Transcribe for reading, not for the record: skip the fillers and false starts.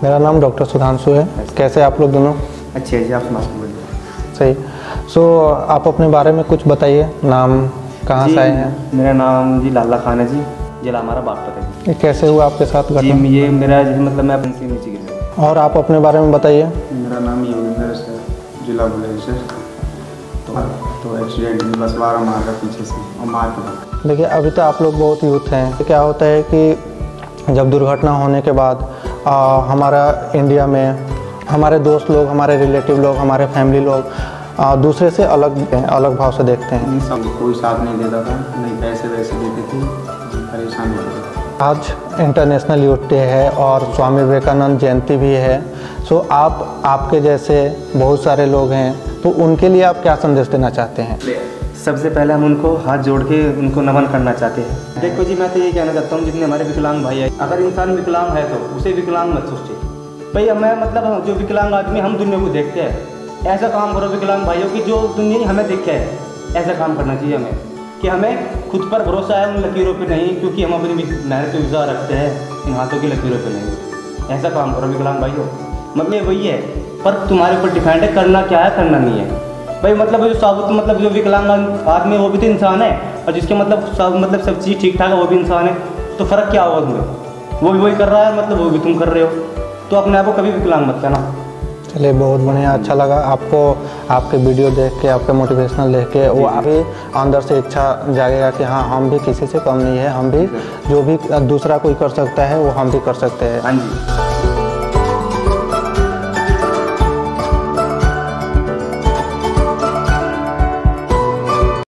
मेरा नाम डॉक्टर सुधांशु है। कैसे आप लोग दोनों? अच्छे है जी, आप सुनाइए। सही। सो आप अपने बारे में कुछ बताइए, नाम कहाँ से आए हैं? मेरा नाम जी लाला खान है जी, जिला हमारा बागपत है ये कैसे हुआ आपके साथ जी। घटना? ये मेरा जैसे मतलब मैं बंसी नीचे गिर। और आप अपने बारे में बताइए। मेरा नाम योगेंद्र है, जिला बुलंदशहर। तो एक्सीडेंट में बस 12 मार का पीछे से और मार के। देखिए, अभी तो आप लोग बहुत यूथ हैं। क्या होता है कि जब दुर्घटना होने के बाद हमारा इंडिया में हमारे दोस्त लोग, हमारे रिलेटिव लोग, हमारे फैमिली लोग दूसरे से अलग भाव से देखते हैं। सब कोई साथ नहीं देता था, नहीं पैसे वैसे देते थे, परेशान होते थे। आज इंटरनेशनल यूथ डे है और स्वामी विवेकानंद जयंती भी है। सो आपके जैसे बहुत सारे लोग हैं, तो उनके लिए आप क्या संदेश देना चाहते हैं? सबसे पहले हम उनको हाथ जोड़ के उनको नमन करना चाहते हैं। देखो जी, मैं तो ये कहना चाहता हूँ, जितने हमारे विकलांग भाई है, अगर इंसान विकलांग है तो उसे विकलांग मत सोचिए भाई। हमें मतलब जो विकलांग आदमी, हम दुनिया को देखते हैं, ऐसा काम करो विकलांग भाइयों की जो दुनिया ही हमें देखे है, ऐसा काम करना चाहिए हमें, कि हमें खुद पर भरोसा है, उन लकीरों पे नहीं, क्योंकि हम अपनी मेहनत पे विश्वास रखते हैं, इन हाथों की लकीरों पे नहीं। ऐसा काम करो विकलांग भाइयों, मतलब वही है। पर तुम्हारे ऊपर डिपेंड है, करना क्या है करना नहीं है भाई। मतलब जो साबुत मतलब जो विकलांग आदमी है वो भी तो इंसान है, और जिसके मतलब सब चीज़ ठीक ठाक है वो भी इंसान है। तो फ़र्क क्या होगा तुम्हें? वो भी वही कर रहा है, मतलब वो भी तुम कर रहे हो, तो अपने आप को कभी विकलांग मत कहना। चलिए, बहुत बढ़िया, अच्छा लगा आपको आपके वीडियो देख के, आपके मोटिवेशनल देख के। वो अभी अंदर से इच्छा जागेगा कि हाँ, हम भी किसी से कम नहीं है, हम भी जो भी दूसरा कोई कर सकता है वो हम भी कर सकते हैं। हाँ जी।